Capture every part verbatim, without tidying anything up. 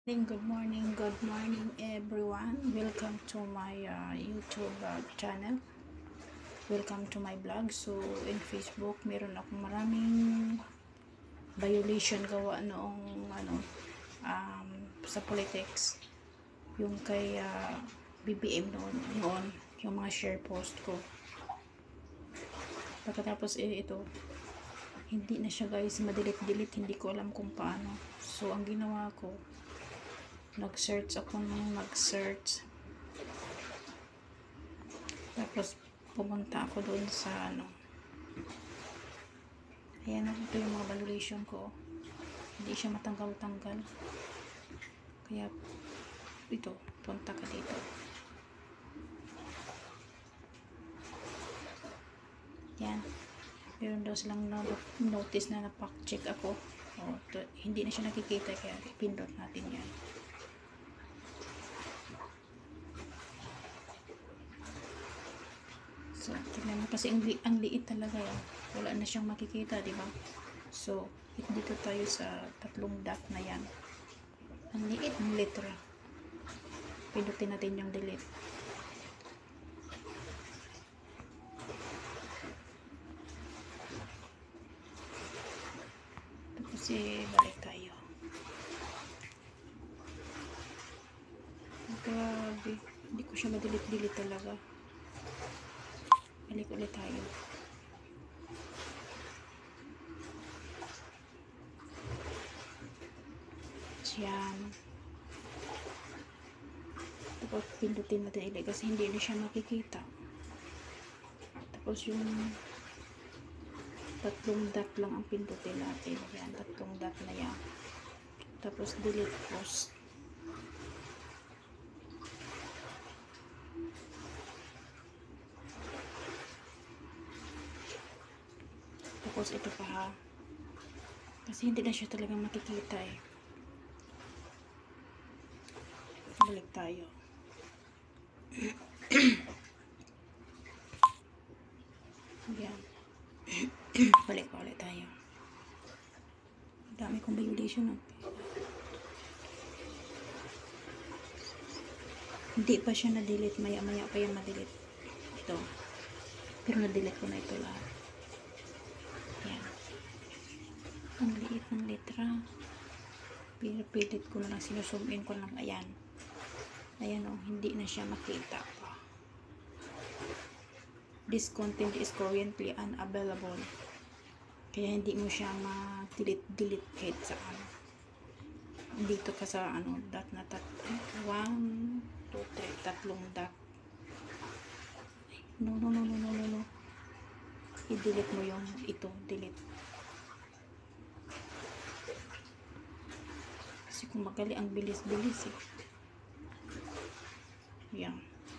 Good morning, good morning everyone. Welcome to my uh, YouTube uh, channel. Welcome to my blog. So in Facebook, meron akong maraming violation gawa noong ano um, sa politics. Yung kay uh, B B M noon, noon, yung mga share post ko. Pagkatapos eh, ito, hindi na siya guys, madilit-dilit, hindi ko alam kung paano. So ang ginawa ko, nag-search ako nung nag-search. Tapos, pumunta ako doon sa ano. Ayan, ito yung mga valuation ko. Hindi siya matanggal-tanggal. Kaya, ito, punta ka dito. Yan. Meron daw silang notice na napak-check ako. O, to, hindi na siya nakikita, kaya pindot natin yan. So, tignan mo kasi ang, li ang liit talaga yan. Wala na siyang makikita, di ba? So, dito tayo sa tatlong dot na yan. Ang liit ng letra. Pindutin natin yung delete. Tapos, eh, balik tayo. Grabe. Hindi ko siya madelete-delete talaga. Balik ulit tayo. Yan. Tapos pindutin natin ulit kasi hindi na siya makikita. Tapos yung tatlong dot lang ang pindutin natin. Yan, tatlong dot na yan. Tapos delete post. Tapos ito pa ha. Kasi hindi na siya talagang makikita eh. Balik tayo. Yan. Balik pa ulit tayo. Dami kong violation oh. Hindi pa siya na-delete. Maya-maya pa yung ma-delete. Ito. Pero na-delete ko na ito lahat. Yan. Ang liit ng letra. Pilit ko na lang. Sinuzoom in ko lang. Ayan. Ayan o. Hindi na siya makita pa. This content is currently unavailable. Kaya hindi mo siya ma-delete-delete kahit saan. Dito ka sa ano, dot na tat. One, two, three. Tatlong dot. No, no, no, no, no, no, no. I-delete mo yung ito. Delete. Kasi kung magali ang bilis-bilis eh. Yan.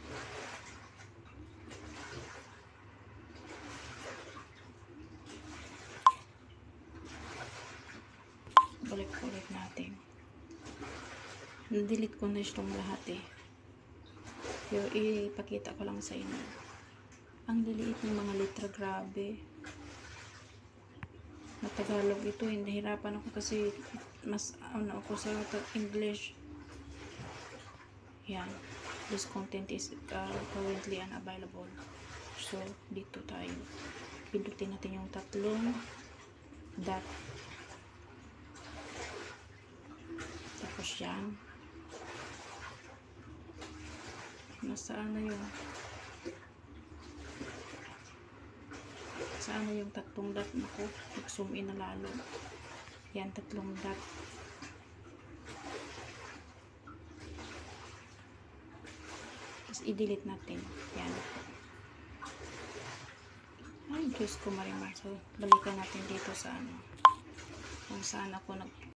Balik ulit natin. Na-delete ko na itong lahat eh. Pero ipakita ko lang sa inyo. Ang liliit ng mga letra, grabe. Na Tagalog ito, hindi hirapan ako kasi mas ano ako sa English. Yan. This content is uh, currently unavailable. So, dito tayo. Pindutin natin yung tatlong dot. Tapos yan. Nasaan na yung saan na yung tatlong dot? Ako, mag-zoom in na lalo. Yan, tatlong dot. Tapos i-delete natin. Yan. Ay, Diyos ko marimar. So, balikan natin dito sa ano. Kung saan ako nag